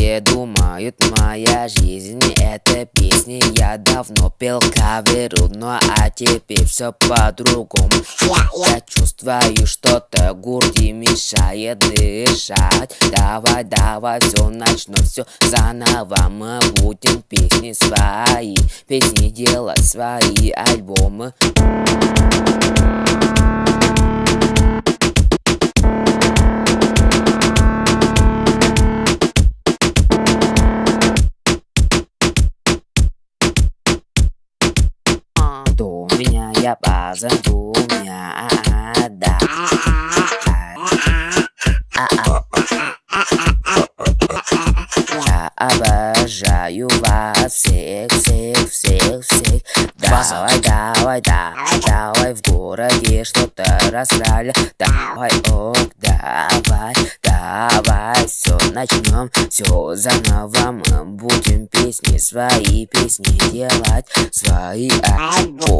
Все думают, моя жизнь это песни. Я давно пел каверу, ну а теперь все по-другому. Я чувствую, что-то в груди мешает дышать. Давай, давай, все начну, все заново. Мы будем песни свои, песни делать, свои альбомы. У меня я позову меня, да. Я обожаю вас всех, всех, всех, всех. Давай, давай, давай, давай в городе что-то расстали. Давай, ок, давай, давай, все начнем, все заново. Мы будем песни, свои песни делать, свои альбомы.